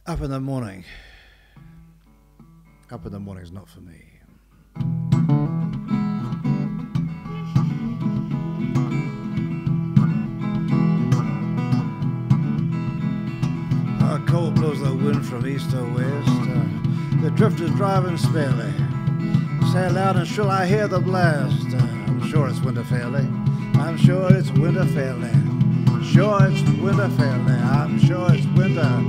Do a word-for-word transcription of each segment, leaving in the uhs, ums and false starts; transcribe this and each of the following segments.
Up in the morning. Up in the morning's not for me. Uh, cold blows the wind from east or west. Uh, the drifters driving sparely. Say loud and shrill, I hear the blast. Uh, I'm sure it's winter fairly. I'm sure it's winter fairly. Sure it's winter fairly. I'm sure it's winter.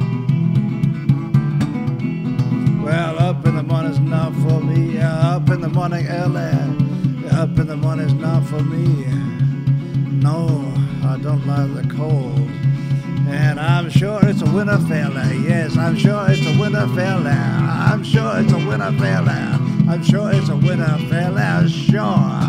Well, up in the morning's not for me. Uh, up in the morning early. Up in the morning's not for me. No, I don't like the cold. And I'm sure it's a winter fairly. Yes, I'm sure it's a winter fairly. I'm sure it's a winter fairly. I'm sure it's a winter fairly. Sure.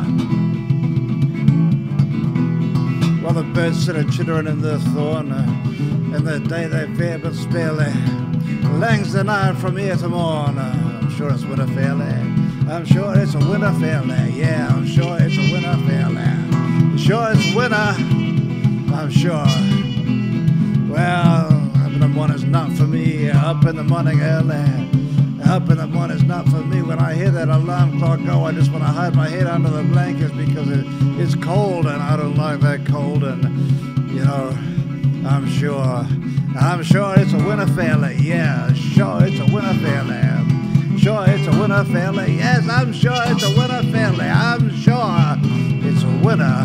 Well, the birds sit a chittering in the thorn. Uh, in the day they fare but sparely. Langs the night from here to morn. Uh, I'm sure it's winter fairly. I'm sure it's a winter fairly. Yeah, I'm sure it's a winter fairly. Sure it's winter. I'm sure. Well, up in the morning's not for me. Up in the morning early. Up in the morning's not for me. When I hear that alarm clock go, I just want to hide my head under the blankets because it, it's cold and I don't like that cold. And, you know, I'm sure. I'm sure it's a winter fairly. Yeah, sure it's a winter fairly. Sure it's a winter fairly. Yes, I'm sure it's a winter fairly. I'm sure it's a winter.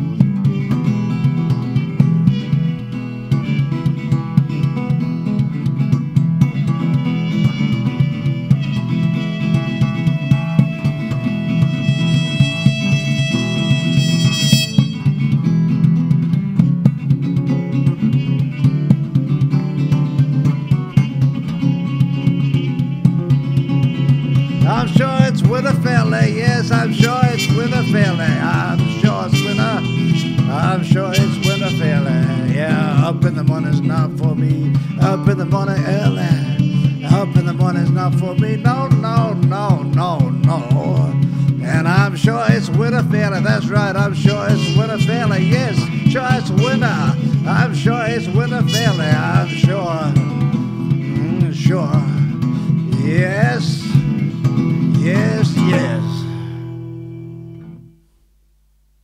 I'm sure it's winter fairly. Yes, I'm sure it's winter fairly. I'm sure it's winter. I'm sure it's winter fairly. Yeah, up in the morning's not for me. Up in the morning early. Up in the morning's not for me. No, no, no, no, no. And I'm sure it's winter fairly. That's right. I'm sure it's winter fairly. Yes, sure it's winter. I'm sure it's winter fairly.